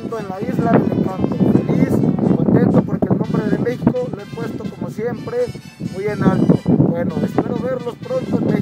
pronto en la isla del encanto. Feliz, contento porque el nombre de México lo he puesto como siempre muy en alto. Bueno, espero verlos pronto en México.